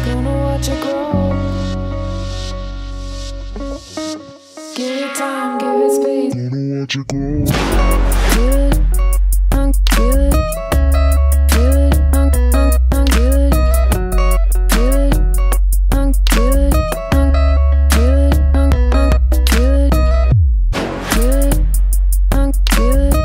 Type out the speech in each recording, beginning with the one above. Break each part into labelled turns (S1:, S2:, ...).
S1: gonna watch it grow. Give it time, give it space, gonna watch it grow. Feel it, feel it, feel it, feel it, feel it, feel it, feel it, feel it, feel it, feel it,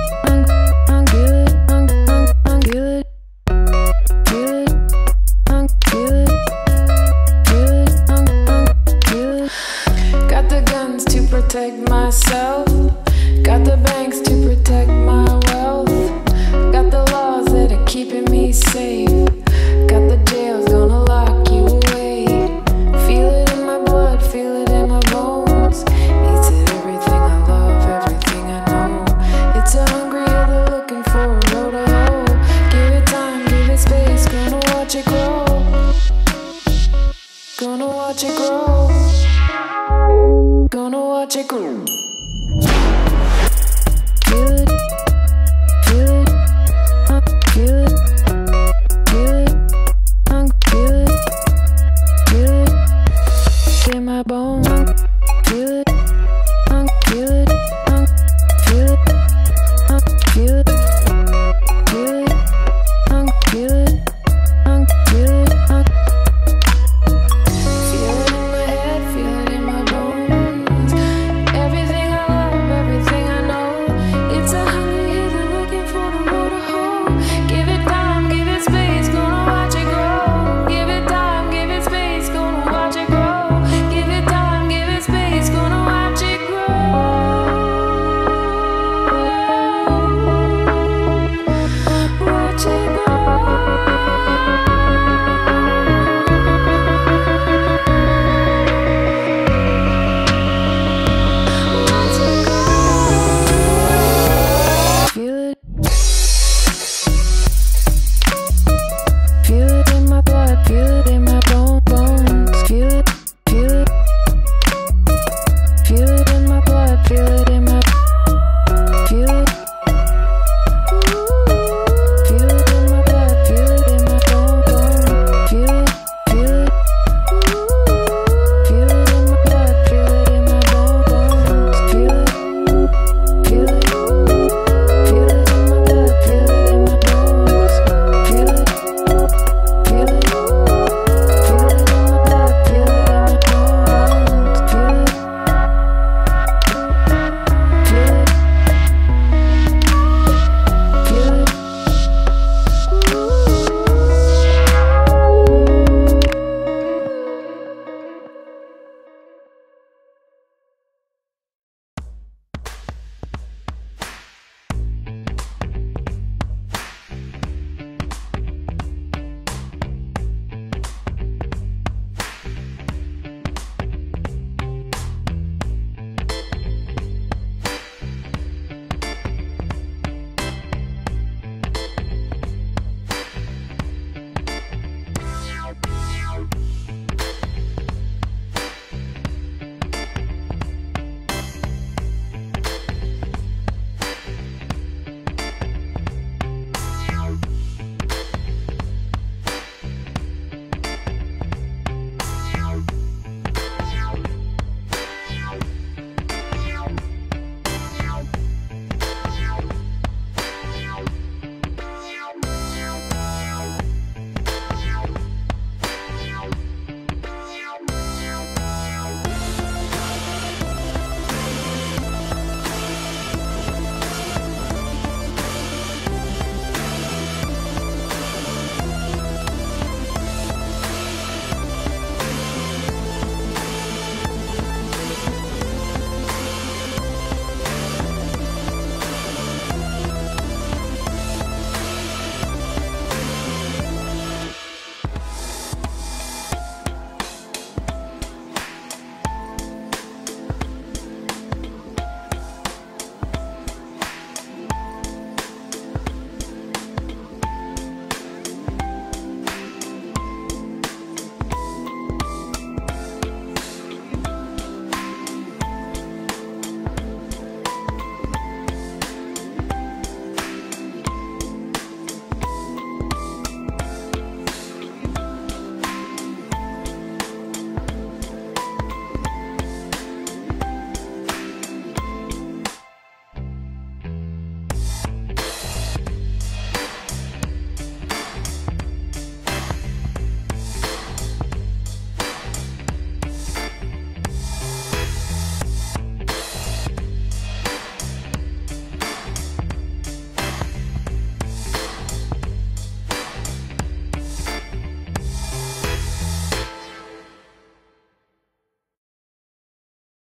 S1: got the guns to protect myself, got the banks to protect my wealth, got the laws that are keeping me safe, got the jails gonna lock you away. Feel it in my blood, feel it in my bones. Eats at everything I love, everything I know. It's a hungry other looking for a road to hoe. Give it time, give it space, gonna watch it grow. Gonna watch it grow. Gonna watch it grow. Feel it.